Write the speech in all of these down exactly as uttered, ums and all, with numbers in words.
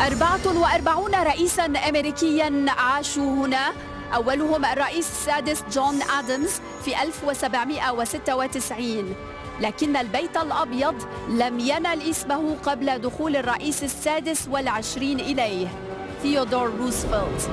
أربعة وأربعين رئيساً أمريكياً عاشوا هنا، أولهم الرئيس السادس جون آدمز في ألف وسبعمئة وستة وتسعين، لكن البيت الأبيض لم ينل اسمه قبل دخول الرئيس السادس والعشرين إليه ثيودور روزفلت.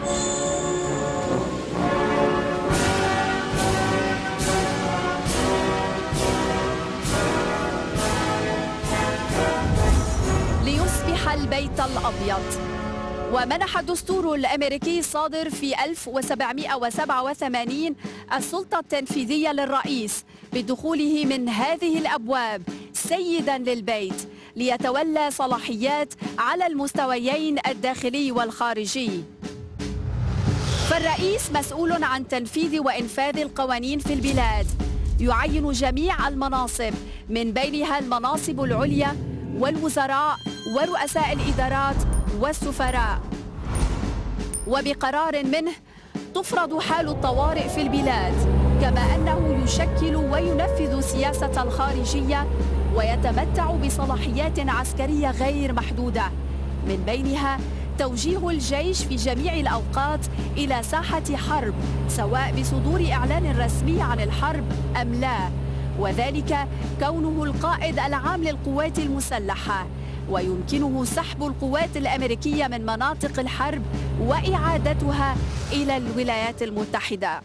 ليصبح البيت الأبيض. ومنح الدستور الأمريكي الصادر في ألف وسبعمئة وسبعة وثمانين السلطة التنفيذية للرئيس بدخوله من هذه الأبواب سيداً للبيت ليتولى صلاحيات على المستويين الداخلي والخارجي. فالرئيس مسؤول عن تنفيذ وإنفاذ القوانين في البلاد، يعين جميع المناصب من بينها المناصب العليا والوزراء ورؤساء الإدارات والسفراء، وبقرار منه تفرض حال الطوارئ في البلاد، كما أنه يشكل وينفذ سياسة الخارجية ويتمتع بصلاحيات عسكرية غير محدودة، من بينها توجيه الجيش في جميع الأوقات إلى ساحة حرب سواء بصدور إعلان رسمي عن الحرب أم لا، وذلك كونه القائد العام للقوات المسلحة، ويمكنه سحب القوات الأمريكية من مناطق الحرب وإعادتها إلى الولايات المتحدة.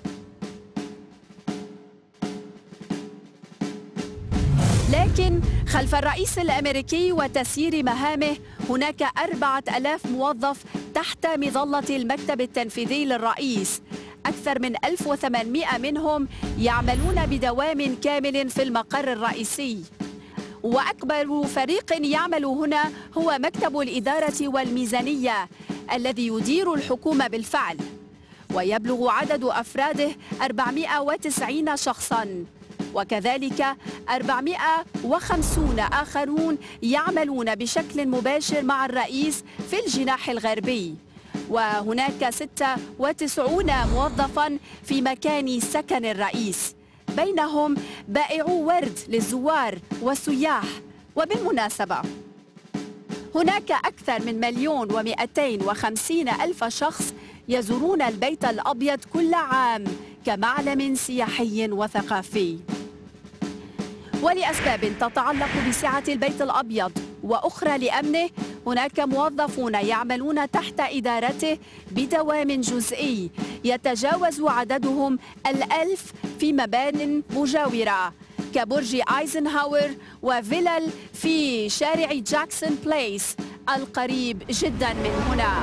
لكن خلف الرئيس الأمريكي وتسيير مهامه هناك أربعة آلاف موظف تحت مظلة المكتب التنفيذي للرئيس، أكثر من ألف وثمانمئة منهم يعملون بدوام كامل في المقر الرئيسي. وأكبر فريق يعمل هنا هو مكتب الإدارة والميزانية الذي يدير الحكومة بالفعل، ويبلغ عدد أفراده أربعمئة وتسعين شخصاً، وكذلك أربعمئة وخمسين آخرون يعملون بشكل مباشر مع الرئيس في الجناح الغربي، وهناك ستة وتسعين موظفاً في مكان سكن الرئيس، بينهم بائعو ورد للزوار والسياح. وبالمناسبة هناك أكثر من مليون ومئتين وخمسين ألف شخص يزورون البيت الأبيض كل عام كمعلم سياحي وثقافي. ولأسباب تتعلق بسعة البيت الأبيض وأخرى لأمنه، هناك موظفون يعملون تحت إدارته بدوام جزئي يتجاوز عددهم الألف في مبان مجاورة كبرج آيزنهاور وفيلل في شارع جاكسون بليس القريب جدا من هنا.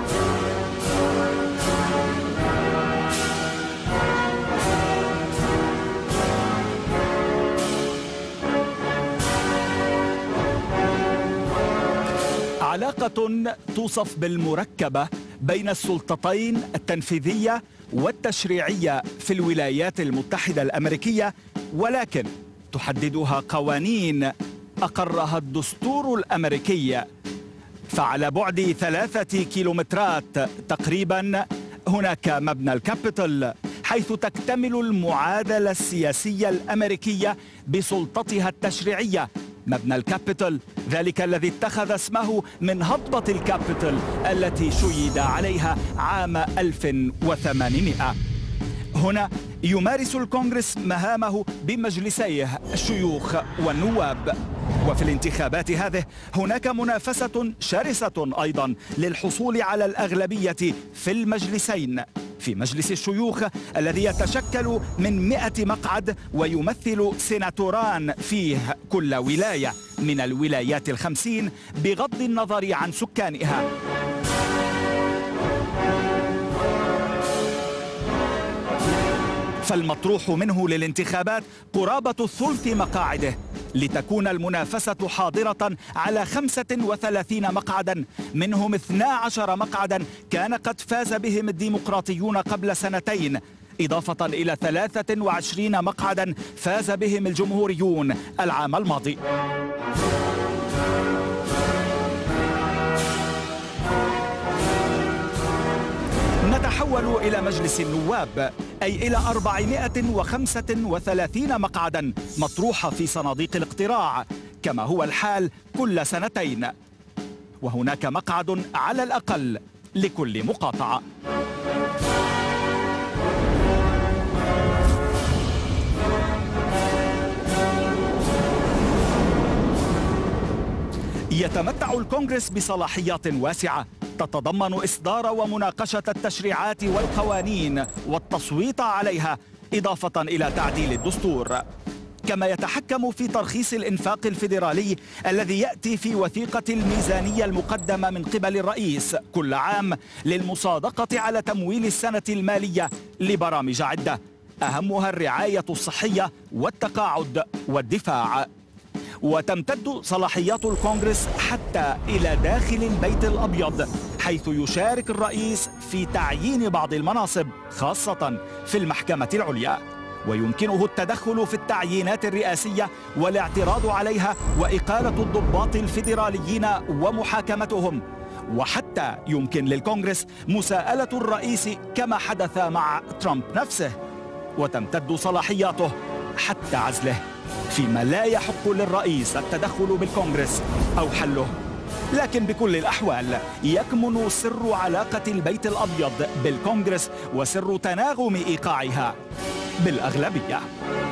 علاقة توصف بالمركبة بين السلطتين التنفيذية والتشريعية في الولايات المتحدة الأمريكية، ولكن تحددها قوانين أقرها الدستور الأمريكي. فعلى بعد ثلاثة كيلومترات تقريبا هناك مبنى الكابيتول، حيث تكتمل المعادلة السياسية الأمريكية بسلطتها التشريعية. مبنى الكابيتول ذلك الذي اتخذ اسمه من هضبة الكابيتول التي شيد عليها عام ألف وثمانمئة. هنا يمارس الكونغرس مهامه بمجلسيه الشيوخ والنواب. وفي الانتخابات هذه هناك منافسة شرسة أيضا للحصول على الأغلبية في المجلسين. في مجلس الشيوخ الذي يتشكل من مئة مقعد ويمثل سيناتوران فيه كل ولاية من الولايات الخمسين بغض النظر عن سكانها. فالمطروح منه للانتخابات قرابة ثلث مقاعده، لتكون المنافسة حاضرة على خمسة وثلاثين مقعدا، منهم اثنا عشر مقعدا كان قد فاز بهم الديمقراطيون قبل سنتين، إضافة إلى ثلاثة وعشرين مقعدا فاز بهم الجمهوريون العام الماضي. نتحول إلى مجلس النواب، أي إلى أربعمئة وخمسة وثلاثين مقعدا مطروحة في صناديق الاقتراع كما هو الحال كل سنتين. وهناك مقعد على الأقل لكل مقاطعة. يتمتع الكونغرس بصلاحيات واسعة تتضمن إصدار ومناقشة التشريعات والقوانين والتصويت عليها، إضافة إلى تعديل الدستور. كما يتحكم في ترخيص الإنفاق الفيدرالي الذي يأتي في وثيقة الميزانية المقدمة من قبل الرئيس كل عام للمصادقة على تمويل السنة المالية لبرامج عدة، أهمها الرعاية الصحية والتقاعد والدفاع. وتمتد صلاحيات الكونغرس حتى إلى داخل البيت الأبيض، حيث يشارك الرئيس في تعيين بعض المناصب خاصة في المحكمة العليا، ويمكنه التدخل في التعيينات الرئاسية والاعتراض عليها وإقالة الضباط الفيدراليين ومحاكمتهم، وحتى يمكن للكونغرس مساءلة الرئيس كما حدث مع ترامب نفسه. وتمتد صلاحياته حتى عزله، فيما لا يحق للرئيس التدخل بالكونغرس أو حله. لكن بكل الأحوال يكمن سر علاقة البيت الأبيض بالكونغرس وسر تناغم إيقاعها بالأغلبية.